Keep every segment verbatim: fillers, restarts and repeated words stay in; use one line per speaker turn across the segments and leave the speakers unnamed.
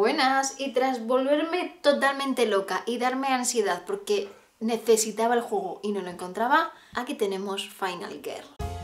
buenas, y tras volverme totalmente loca y darme ansiedad porque necesitaba el juego y no lo encontraba, aquí tenemos Final Girl.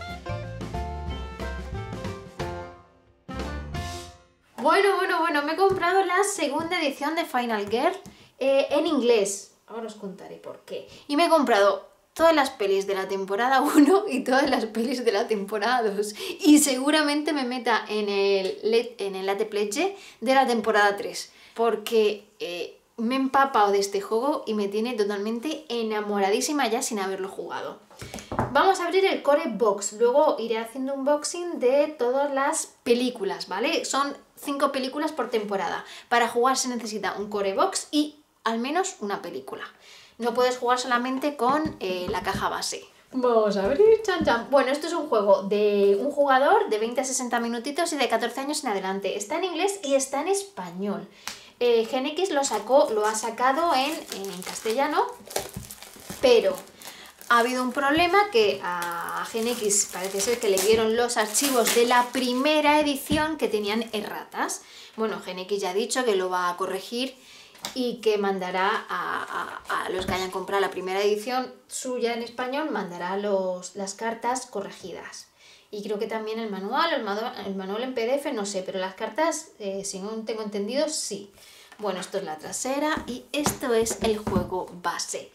Bueno, bueno, bueno, me he comprado la segunda edición de Final Girl eh, en inglés. Ahora os contaré por qué. Y me he comprado todas las pelis de la temporada uno y todas las pelis de la temporada dos. Y seguramente me meta en el, en el Late Pledge de la temporada tres. Porque eh, me he empapado de este juego y me tiene totalmente enamoradísima ya sin haberlo jugado. Vamos a abrir el Core Box, luego iré haciendo un unboxing de todas las películas, ¿vale? Son cinco películas por temporada. Para jugar se necesita un Core Box y al menos una película. No puedes jugar solamente con eh, la caja base. Vamos a abrir, chan chan. Bueno, esto es un juego de un jugador de veinte a sesenta minutitos y de catorce años en adelante. Está en inglés y está en español. Eh, Gen X lo, sacó, lo ha sacado en, en castellano, pero ha habido un problema que a Gen X parece ser que le dieron los archivos de la primera edición que tenían erratas. Bueno, Gen X ya ha dicho que lo va a corregir y que mandará a, a, a los que hayan comprado la primera edición suya en español, mandará los, las cartas corregidas. Y creo que también el manual, el manual, el manual en P D F, no sé, pero las cartas, eh, si no tengo entendido, sí. Bueno, esto es la trasera y esto es el juego base.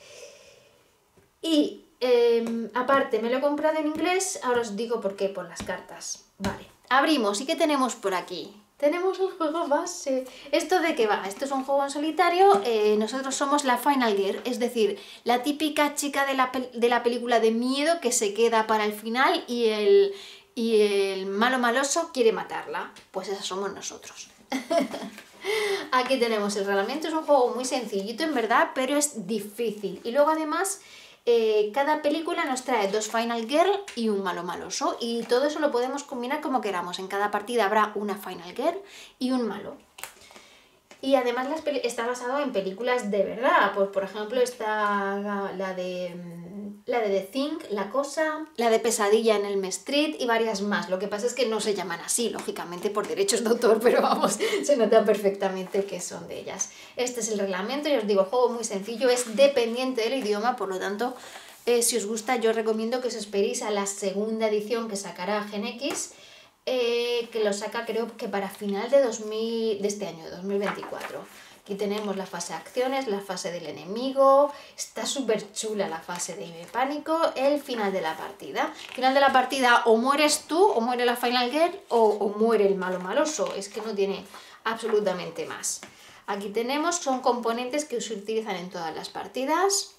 Y eh, aparte me lo he comprado en inglés, ahora os digo por qué, por las cartas. Vale, abrimos. ¿Y qué tenemos por aquí? Tenemos el juego base. ¿Esto de qué va? Esto es un juego en solitario, eh, nosotros somos la Final Girl, es decir, la típica chica de la, de la película de miedo que se queda para el final y el, y el malo maloso quiere matarla. Pues esas somos nosotros. Aquí tenemos el reglamento, es un juego muy sencillito en verdad, pero es difícil. Y luego además eh, cada película nos trae dos Final Girl y un malo maloso. Y todo eso lo podemos combinar como queramos. En cada partida habrá una Final Girl y un malo. Y además las está basado en películas de verdad. Pues por ejemplo está la, la de la de The Thing, La Cosa, la de Pesadilla en Elm Street y varias más. Lo que pasa es que no se llaman así, lógicamente por derechos de autor, pero vamos, se nota perfectamente que son de ellas. Este es el reglamento y os digo, el juego muy sencillo, es dependiente del idioma, por lo tanto, eh, si os gusta yo recomiendo que os esperéis a la segunda edición que sacará Gen X, eh, que lo saca creo que para final de, dos mil, de este año, de dos mil veinticuatro. Aquí tenemos la fase de acciones, la fase del enemigo, está súper chula la fase de pánico, el final de la partida. Final de la partida o mueres tú, o muere la Final Girl, o, o muere el malo maloso, es que no tiene absolutamente más. Aquí tenemos, son componentes que se utilizan en todas las partidas.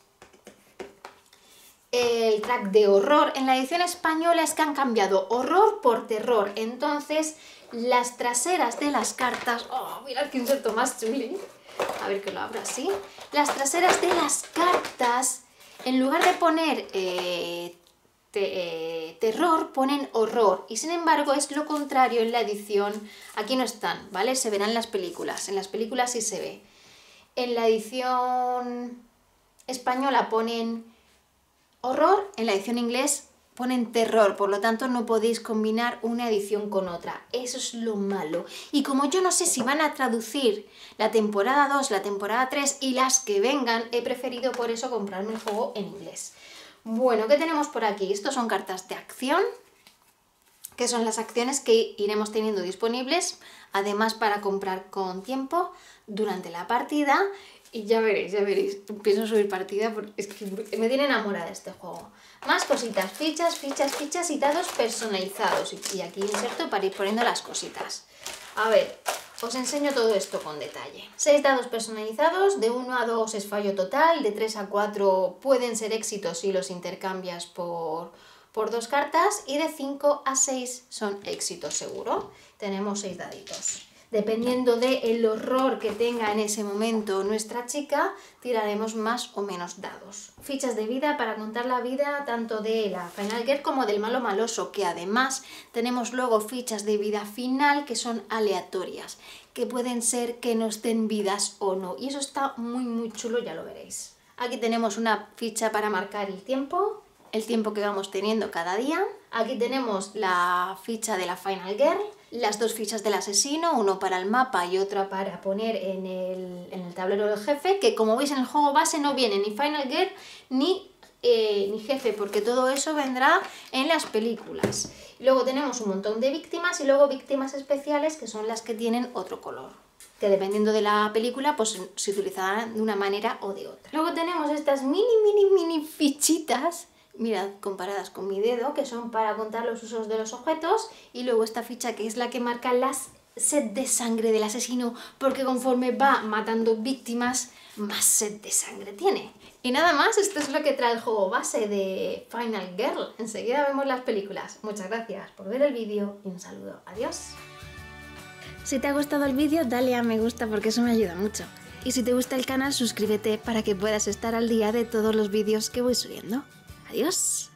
El track de horror, en la edición española es que han cambiado horror por terror, entonces las traseras de las cartas, oh, mirad qué inserto más chuli, a ver que lo abro así, las traseras de las cartas, en lugar de poner eh, te, eh, terror, ponen horror, y sin embargo es lo contrario en la edición, aquí no están, ¿vale? Se verán en las películas, en las películas sí se ve. En la edición española ponen horror, en la edición inglés ponen terror, por lo tanto no podéis combinar una edición con otra. Eso es lo malo. Y como yo no sé si van a traducir la temporada dos, la temporada tres y las que vengan, he preferido por eso comprarme el juego en inglés. Bueno, ¿qué tenemos por aquí? Estos son cartas de acción, que son las acciones que iremos teniendo disponibles, además para comprar con tiempo durante la partida. Y ya veréis, ya veréis, empiezo a subir partida porque es que me tiene enamorada este juego. Más cositas, fichas, fichas, fichas y dados personalizados. Y aquí inserto para ir poniendo las cositas. A ver, os enseño todo esto con detalle. seis dados personalizados, de uno a dos es fallo total, de tres a cuatro pueden ser éxitos si los intercambias por, por dos cartas y de cinco a seis son éxitos seguro. Tenemos seis daditos. Dependiendo del horror que tenga en ese momento nuestra chica, tiraremos más o menos dados. Fichas de vida para contar la vida tanto de la Final Girl como del malo maloso, que además tenemos luego fichas de vida final que son aleatorias, que pueden ser que nos den vidas o no. Y eso está muy muy chulo, ya lo veréis. Aquí tenemos una ficha para marcar el tiempo, el tiempo que vamos teniendo cada día. Aquí tenemos la ficha de la Final Girl, las dos fichas del asesino, uno para el mapa y otra para poner en el, en el tablero del jefe, que como veis en el juego base no viene ni Final Girl ni, eh, ni jefe, porque todo eso vendrá en las películas. Luego tenemos un montón de víctimas y luego víctimas especiales, que son las que tienen otro color, que dependiendo de la película pues se utilizarán de una manera o de otra. Luego tenemos estas mini mini mini fichitas, mirad, comparadas con mi dedo, que son para contar los usos de los objetos, y luego esta ficha que es la que marca las sed de sangre del asesino, porque conforme va matando víctimas, más sed de sangre tiene. Y nada más, esto es lo que trae el juego base de Final Girl. Enseguida vemos las películas. Muchas gracias por ver el vídeo y un saludo. Adiós. Si te ha gustado el vídeo, dale a me gusta porque eso me ayuda mucho. Y si te gusta el canal, suscríbete para que puedas estar al día de todos los vídeos que voy subiendo. Adiós.